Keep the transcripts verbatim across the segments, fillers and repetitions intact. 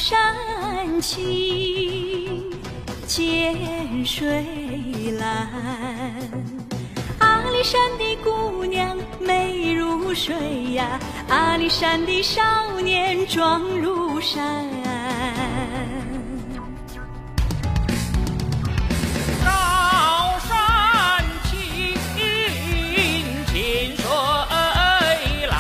山青，涧水蓝。阿里山的姑娘美如水呀，阿里山的少年壮如山。 高山青，涧水蓝。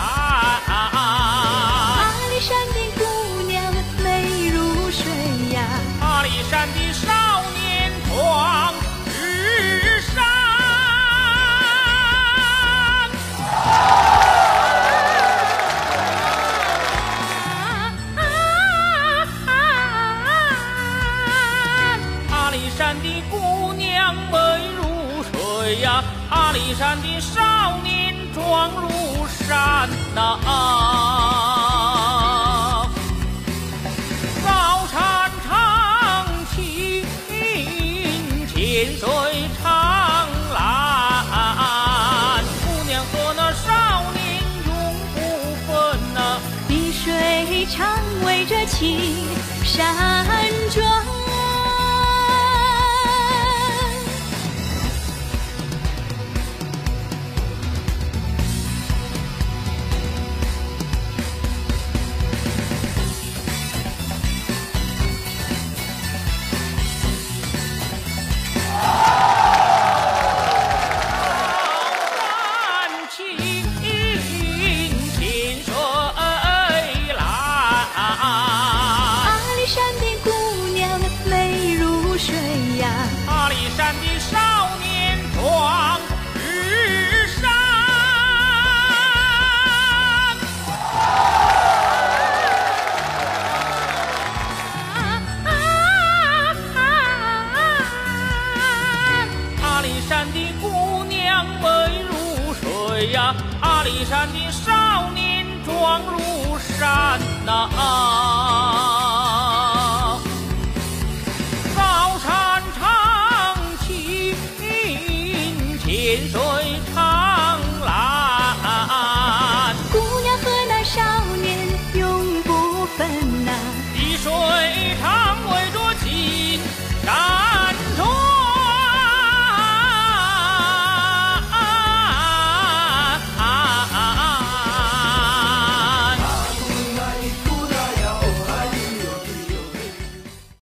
阿里山的姑娘美如水呀， 阿里山的少年壮如山。阿里山的姑娘美如水呀，阿里山的少年壮如山呐、高山长青，涧水长蓝。姑娘和那少年永不分呐、 碧水长围着青山转。 阿里山的少年壮如山。阿里山的姑娘美如水呀，阿里山的少年壮如山呐、高山长青，涧水